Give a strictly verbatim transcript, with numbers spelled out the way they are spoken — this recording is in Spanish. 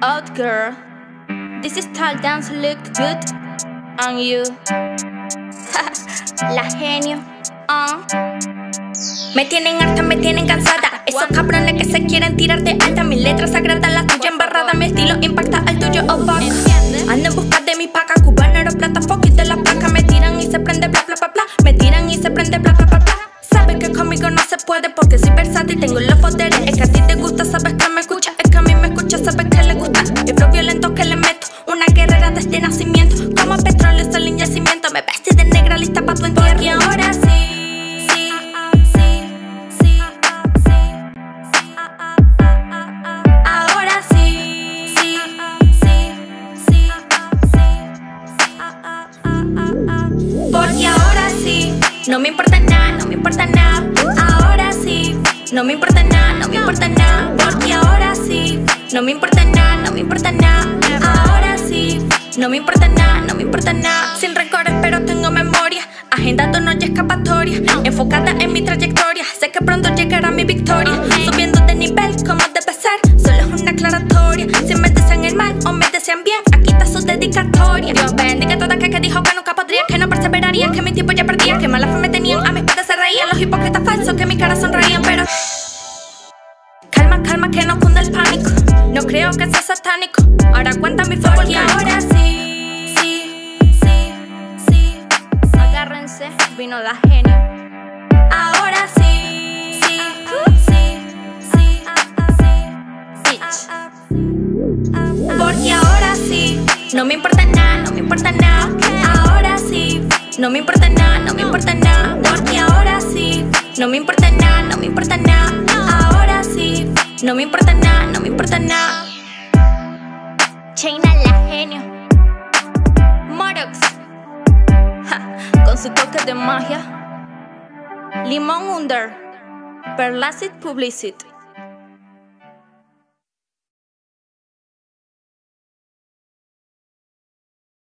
out, girl. This style dance look good on you. La genio, uh. Me tienen harta, me tienen cansada. Esos cabrones que se quieren tirar de alta. Mis letras sagradas, la tuya embarrada. Mi estilo impacta al tuyo opaco. Ando en busca de mi paca. Cubano, oro, plata, foco y de la placa. Me tiran y se prende bla bla bla bla. Me tiran y se prende bla bla bla bla. Sabes que conmigo no se puede porque soy versátil, tengo los poderes. Es que a ti te gusta, sabes que me escucha. Es que a mí me escucha, sabes que le gusta. El flow violento que le meto, una guerrera desde nacimiento. Como petróleo, sol en yacimiento. Me vestí de negra, lista pa' tu entierro. Y ahora sí, sí, sí, sí, sí. Ahora sí, sí, sí, sí, sí. Porque ahora sí, no me importa nada, no me importa nada. Ahora sí, no me importa nada, no me importa nada. Porque ahora sí, no me importa nada, no me importa nada. Ahora sí, no me importa nada, no me importa nada. Sin rencores pero tengo memoria. Agendando no hay escapatoria. Enfocada en mi trayectoria. Sé que pronto llegará mi victoria. Subiendo de nivel como debe ser. Solo es una aclaratoria. Si me desean el mal o me desean bien, aquí está su dedicatoria. Dios bendiga toda que, que dijo que nunca podría, que no perseveraría, que mi tiempo ya perdía, que mala fe me tenían. A mis padres se reían, los hipócritas falsos que mi cara sonreían, pero calma, calma, que no cunda el pánico. No creo que sea satánico. Ahora cuenta mi fuego y ahora sí, sí, sí, sí. Agárrense, vino la genio. Ahora sí, sí, sí, sí, sí, bitch. Porque ahora sí, no me importa nada, no me importa nada. Ahora sí, no me importa nada, no me importa nada. Porque ahora sí, no me importa nada, no me importa nada. Ahora sí, no me importa nada, no me importa nada. China la genio. Morox, ja, con su toque de magia. Limón Under, Perlacid Publicity.